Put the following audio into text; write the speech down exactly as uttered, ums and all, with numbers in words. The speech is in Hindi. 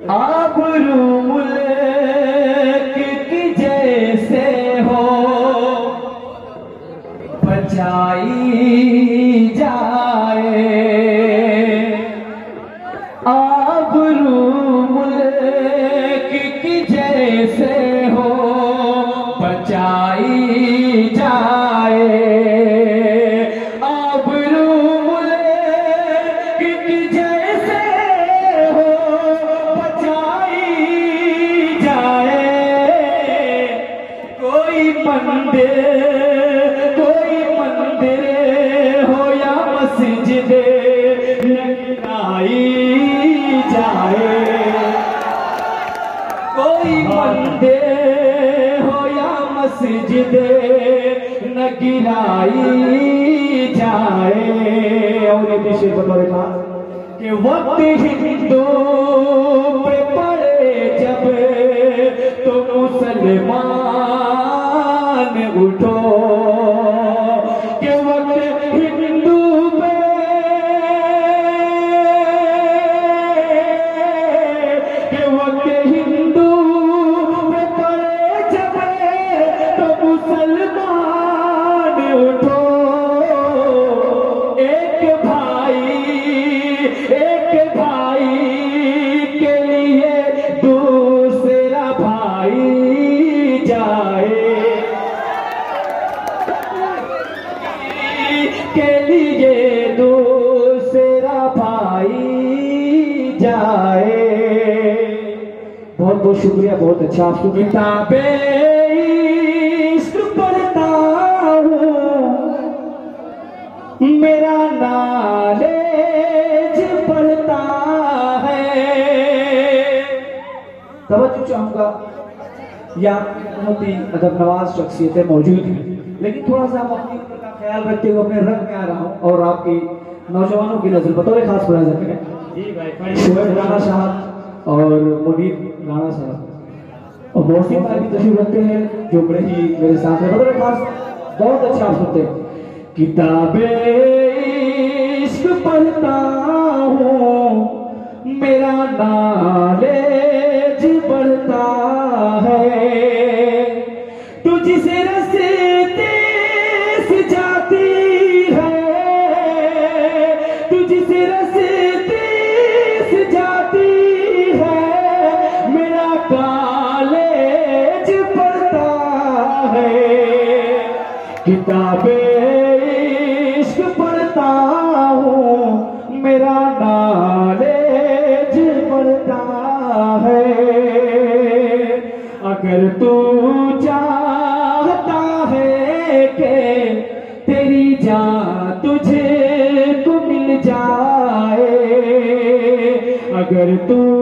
आबरू मुल्क की जैसे हो बचाई जाए, आबरू मुल्क की जैसे हो बचाई जाए, आबरू मुल्क की जैसे हो बचाई जाए। कोई मंदिर कोई मंदिर हो या मस्जिद लगाई जाए, कोई मंदिर हो या मस्जिद न गिराई जाए। और ये विषय बता कि वक्त हिंदू पे पड़े जब तो मुसलमान उठो, कि वक्त हिंदू पे कि वक्त हिंदू पे पड़े जब तो मुसलमान उठो। एक भाई एक भाई के लिए दूसरा भाई जाए, के लिए दूसरा भाई जाए। बहुत बहुत शुक्रिया, बहुत अच्छा। आपको किताबें इश्क पढ़ता हूँ, मेरा नॉलेज बढ़ता है। तवज्जो चाहूंगा, यहाँ बहुत ही अदब नवाज शख्सियतें मौजूद हैं, लेकिन थोड़ा सा हम अपनी उम्र का ख्याल रखते हुए अपने रंग में आ रहा हूँ और आपकी नौजवानों की नजर बतौर खास मुलाज़िम है शुएब राणा साहब और मुनीर राणा साहब और मोहसिन भाई भी तशरीफ रखते हैं जो बड़े ही मेरे साथ हैं। बतौर खास बहुत अच्छा आप सुनते हैं। किताबें इश्क पढ़ता हूँ, मेरा नॉलेज बढ़ता है। तुझसे रस्ते से जाती है, तुझसे रस्ते से जाती है, मेरा कॉलेज पढ़ता है। किताबें इश्क पढ़ता हूँ, मेरा नॉलेज बढ़ता है। अगर तू चाहता है कि तेरी जान तुझे को मिल जाए, अगर तू